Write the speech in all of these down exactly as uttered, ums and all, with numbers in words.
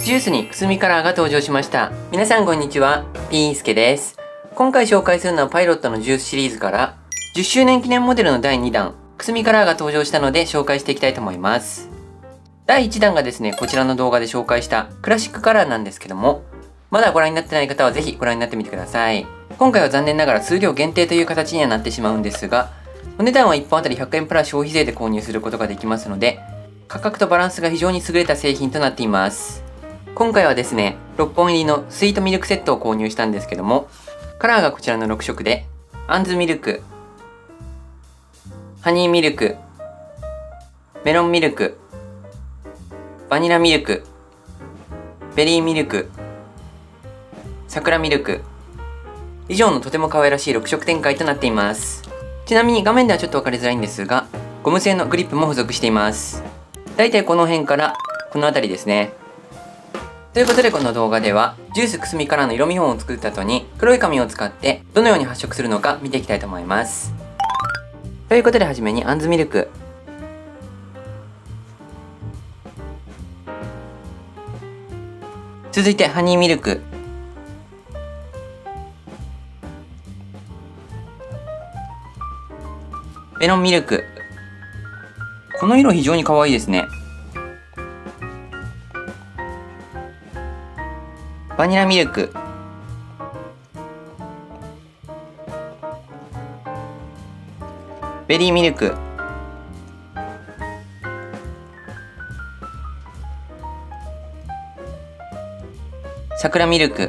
ジュースにくすみカラーが登場しました。皆さんこんにちは、ピースケです。今回紹介するのはパイロットのジュースシリーズからじゅっしゅうねん記念モデルのだいにだん、くすみカラーが登場したので紹介していきたいと思います。だいいちだんがですね、こちらの動画で紹介したクラシックカラーなんですけども、まだご覧になってない方はぜひご覧になってみてください。今回は残念ながら数量限定という形にはなってしまうんですが、お値段はいっぽんあたりひゃくえんプラス消費税で購入することができますので、価格とバランスが非常に優れた製品となっています。今回はですね、ろっぽん入りのスイートミルクセットを購入したんですけども、カラーがこちらのろくしょくで、あんずミルク、ハニーミルク、メロンミルク、バニラミルク、ベリーミルク、桜ミルク、以上のとても可愛らしいろくしょく展開となっています。ちなみに画面ではちょっと分かりづらいんですが、ゴム製のグリップも付属しています。だいたいこの辺からこの辺りですね。ということでこの動画ではジュースくすみカラーの色見本を作った後に黒い紙を使ってどのように発色するのか見ていきたいと思います。ということではじめにあんずミルク、続いてハニーミルク、メロンミルク、この色非常に可愛いですね。バニラミルク、ベリーミルク、桜ミルク。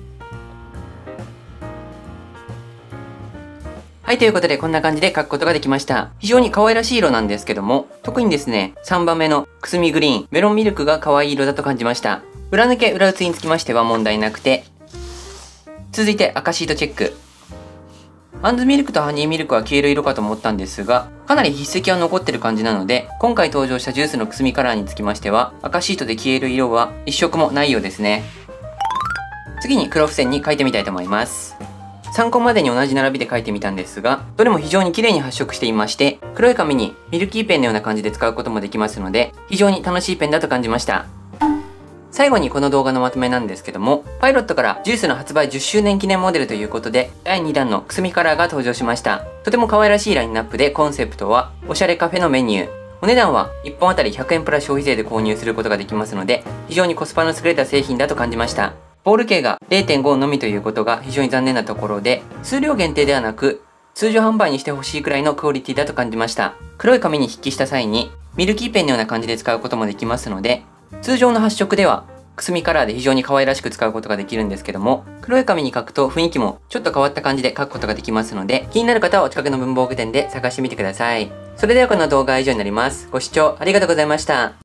はい、ということでこんな感じで描くことができました。非常に可愛らしい色なんですけども、特にですね、さんばんめのくすみグリーン、メロンミルクが可愛い色だと感じました。裏抜け裏写りにつきましては問題なくて、続いて赤シートチェック。あんずミルクとハニーミルクは消える色かと思ったんですが、かなり筆跡は残ってる感じなので、今回登場したジュースのくすみカラーにつきましては、赤シートで消える色は一色もないようですね。次に黒付箋に描いてみたいと思います。参考までに同じ並びで描いてみたんですが、どれも非常に綺麗に発色していまして、黒い紙にミルキーペンのような感じで使うこともできますので、非常に楽しいペンだと感じました。最後にこの動画のまとめなんですけども、パイロットからジュースの発売じゅっしゅうねん記念モデルということで、だいにだんのくすみカラーが登場しました。とても可愛らしいラインナップで、コンセプトはおしゃれカフェのメニュー。お値段はいっぽんあたりひゃくえんプラス消費税で購入することができますので、非常にコスパの優れた製品だと感じました。ボール径が れいてんご のみということが非常に残念なところで、数量限定ではなく、通常販売にしてほしいくらいのクオリティだと感じました。黒い紙に筆記した際に、ミルキーペンのような感じで使うこともできますので、通常の発色では、くすみカラーで非常に可愛らしく使うことができるんですけども、黒い紙に書くと雰囲気もちょっと変わった感じで書くことができますので、気になる方はお近くの文房具店で探してみてください。それではこの動画は以上になります。ご視聴ありがとうございました。